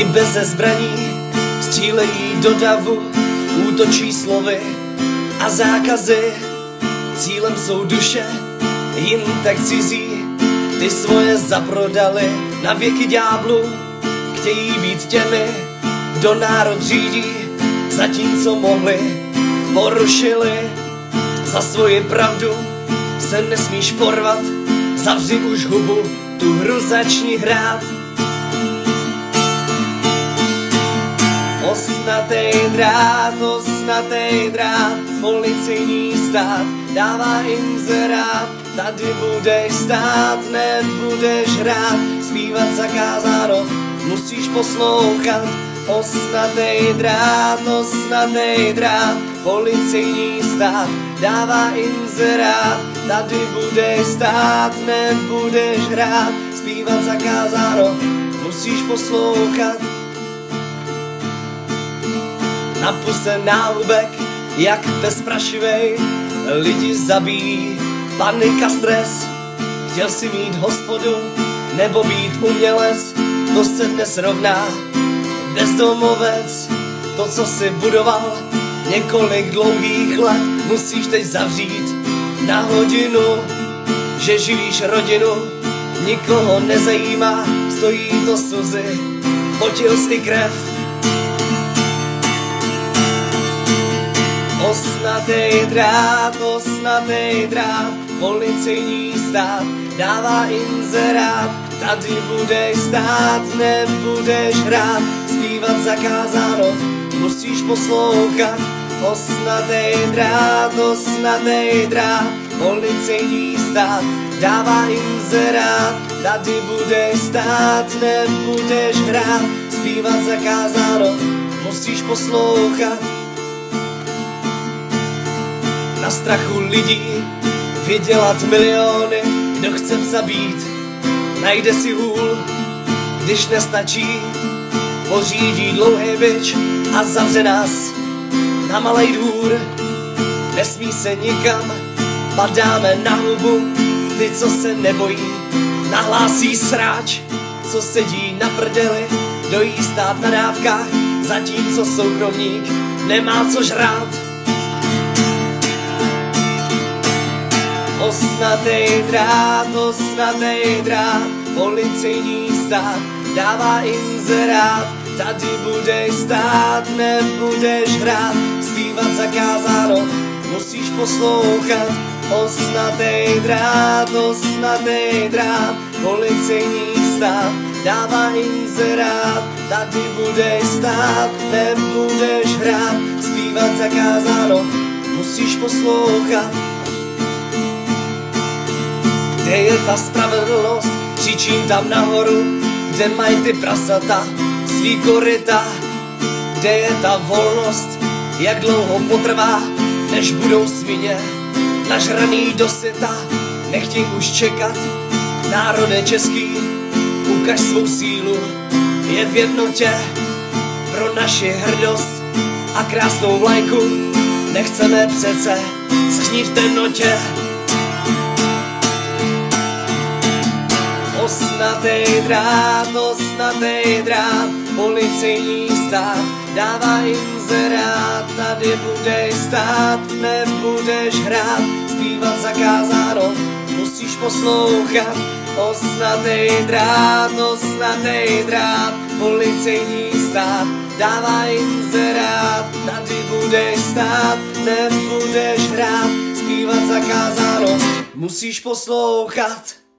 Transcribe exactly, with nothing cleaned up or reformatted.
beze zbraní střílejí do davu, útočí slovy a zákazy. Cílem jsou duše, jim tak cizí, ty svoje zaprodali na věky ďáblu. Chtějí být těmi, kdo národ řídí, zatímco mohli, porušili. Za svoji pravdu se nesmíš porvat, zavři už hubu, tu hru začni hrát. Osnatej drát, osnatej drát, policejní stát dává inzerát. Tady budeš stát, nebudeš hrát, zpívat zakázáno, musíš poslouchat. Osnatej drát, osnatej drát, policejní stát dává inzerát. Tady budeš stát, nebudeš hrát, zpívat zakázáno, musíš poslouchat. Napust se náhubek, jak pes prašivej, lidi zabíjí, panika, stres. Chtěl si mít hospodu, nebo být umělec, to se dnes rovná bezdomovec. To, co si budoval několik dlouhých let, musíš teď zavřít na hodinu. Že živíš rodinu, nikoho nezajímá, stojí to slzy, potil si krev. Osnatej drát, osnatej drát, policejní stát dává inzerát. Tady budeš stát, nebudeš hrát, zpívat zakázáno, musíš poslouchat. Osnatej drát, osnatej drát, policejní stát dává inzerát. Tady budeš stát, nebudeš hrát, zpívat zakázáno, musíš poslouchat. Na strachu lidí vydělat miliony, kdo chce zabít, najde si hůl. Když nestačí, pořídí dlouhý bič a zavře nás na malej dvůr. Nesmí se nikam, padáme na hubu, ty, co se nebojí, nahlásí sráč. Co sedí na prdeli, dojí stát na dávkách, zatímco soukromník nemá co žrát. Osnatej drát, osnatej drát, policejní stát dává inzerát. Tady budeš stát, nebudeš hrát, zpívat zakázáno, musíš poslouchat. Osnatej drát, osnatej drát, policejní stát dává inzerát. Tady budeš stát, nebudeš hrát, zpívat zakázáno, musíš poslouchat. Kde je ta spravedlnost, křičím tam nahoru, kde mají ty prasata svý koryta. Kde je ta volnost, jak dlouho potrvá, než budou svině nažraný do syta. Nechtěj už čekat, národe český, ukaž svou sílu, je v jednotě pro naši hrdost a krásnou vlajku. Nechceme přece snít v temnotě. Osnatej drát, osnatej drát, policejní stát dává inzerát. Tady budeš stát, nebudeš hrát, zpívat zakázáno, musíš poslouchat. Osnatej drát, osnatej drát, policejní stát dává inzerát. Tady budeš stát, nebudeš hrát, zpívat zakázáno, musíš poslouchat.